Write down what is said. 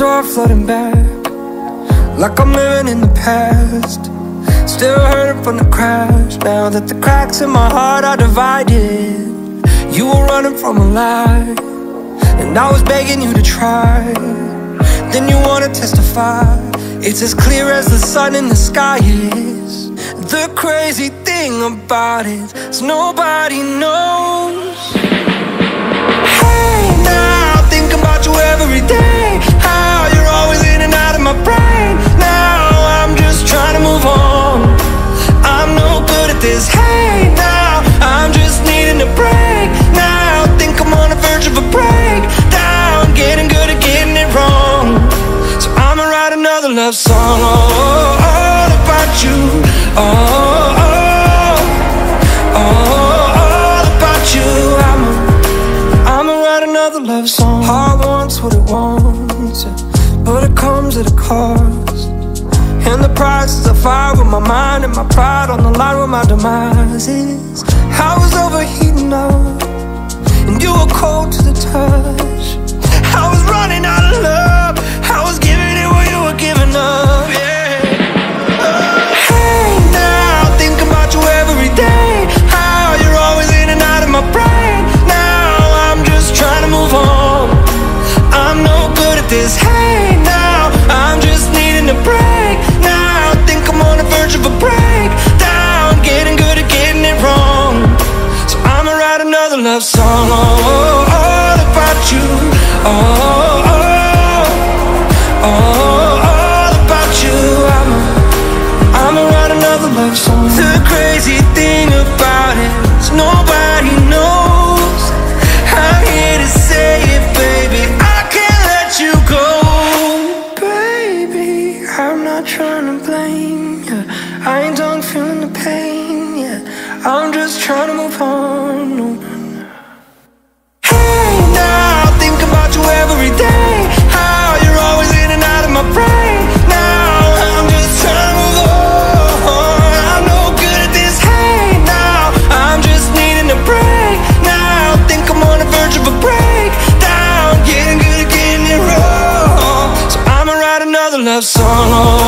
door flooding back, like I'm living in the past. Still hurting from the crash, now that the cracks in my heart are divided. You were running from a lie, and I was begging you to try. Then you wanna testify, it's as clear as the sun in the sky is. The crazy thing about it is nobody knows. Hey now, think about you every day, how you're always in and out of my brain. Now I'm just trying to move on, I'm no good at this. Hey now, I'm just needing a break. Now think I'm on the verge of a breakdown, getting good at getting it wrong. So I'ma write another love song, all about you. All about you. I'ma write another love song. Heart wants what it wants, but it comes at a cost. And the price is a fire with my mind and my pride on the line with my demise is. I was overheating up, and you were cold to the touch. I was running out of love, I was giving it what you were giving up, yeah. Hey now, think about you every day, how you're always in and out of my brain. Now I'm just trying to move on, I'm no good at this. Hey now, I'm just needing a break. Now I think I'm on the verge of a breakdown, getting good at getting it wrong. So I'ma write another love song, all about you. All about you. I'ma write another love song. The crazy thing about it is nobody knows. I'm here to say it, baby, I can't let you go. Baby, I'm not trying to blame you, I ain't done feeling the pain yet, I'm just trying to move on. Hey now, think about you every day, how you're always in and out of my brain. Now I'm just trying to move on, I'm no good at this. Hey now, I'm just needing a break. Now think I'm on the verge of a breakdown, getting good at getting it wrong. So I'ma write another love song.